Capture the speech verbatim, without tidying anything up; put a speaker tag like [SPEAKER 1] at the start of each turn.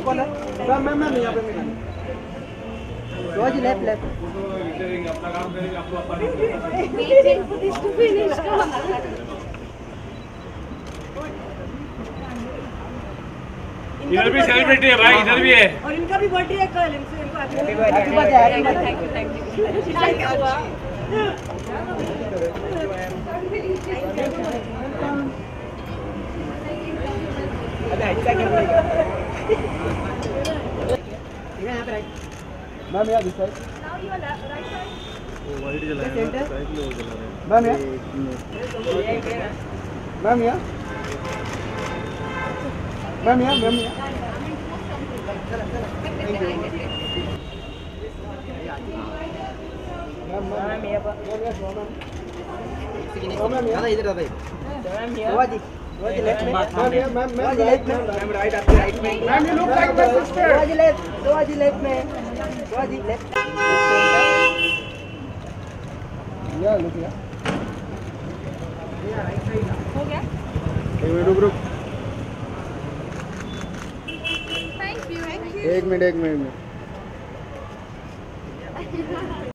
[SPEAKER 1] कौन है? Ma'am ma'am ma'am यहाँ पे मैं। Rose left left.
[SPEAKER 2] अपना काम करेंगे आपको अपन। इधर भी सेलिब्रिटी है भाई, इधर भी है।
[SPEAKER 3] और इनका भी बर्थडे है कल, इनसे इनको happy
[SPEAKER 1] birthday happy birthday.
[SPEAKER 3] Thank you thank you thank you.
[SPEAKER 1] अबे ऐसा क्या बोलेगा? यहाँ पे राइट। मैम यहाँ दिस साइड।
[SPEAKER 2] वो वाइट जला रहा है, राइट में वो जला रहा है।
[SPEAKER 1] मैम यहाँ। मैम यहाँ। मैम यहाँ मैम यहाँ। मैम मैम यहाँ पर। मैम यहाँ इधर आ भाई। मैम यहाँ। रोजी रोजी लेफ्ट में। मैम यहाँ मैम मैम राइट में। मैम राइट आपके राइट में। Ma'am you look like my sister. Rosie left Rosie left में। Rosie left. या लुक या।
[SPEAKER 3] हो गया?
[SPEAKER 1] रुक रुक।
[SPEAKER 3] Thank you.
[SPEAKER 1] एक मिनट एक मिनट